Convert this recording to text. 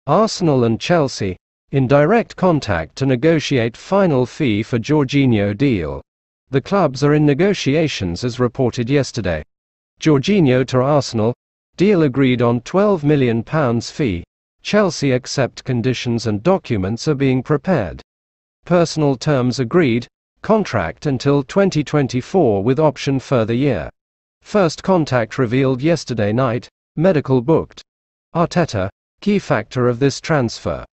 Arsenal and Chelsea, in direct contact to negotiate final fee for Jorginho deal. The clubs are in negotiations as reported yesterday. Jorginho to Arsenal, deal agreed on £12 million fee. Chelsea accept conditions and documents are being prepared. Personal terms agreed, contract until 2024 with option further year. First contact revealed yesterday night, medical booked. Arteta, key factor of this transfer.